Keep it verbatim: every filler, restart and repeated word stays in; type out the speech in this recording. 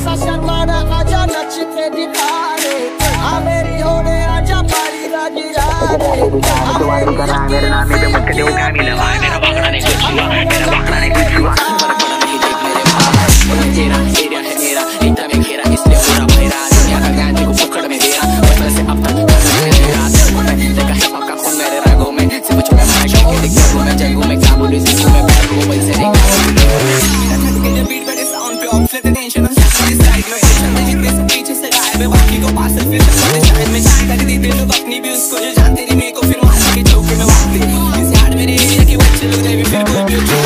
सा शर्माना आजा नच के दिखा दे, आ मेरी होने आजा पारी राजीरा दे। तुम्हारी करा मेरे नाम में मुझके देव का मिला मेरा बाकड़ा नहीं कुछ हुआ, मेरा बाकड़ा नहीं कुछ हुआ। फर्क पड़ा नहीं देख मेरे भाई, तेरा एरिया है मेरा, इतना में घेरा इसलिए पूरा भरा। दुनिया का गांधी को पकड़ में दे रहा, बचपन से अब तक मेरे रात देखा है पक्का खून मेरे रगों में। से मुझ में मार के दिख गया मैं जंगों में काम बोलूं जिसको मैं बैठ को वैसे नहीं के जब बीट पे साउंड पे ऑफ लेते टेंशन हम साइड में चलते जितने से पीछे से गायब है बाकी को पास फिर से साइड में चाय कर देते लोग अपनी भी उसको जो जानते नहीं मेरे को फिर मार के चौके में वाकते इस यार मेरे एरिया के बच्चे लोग फिर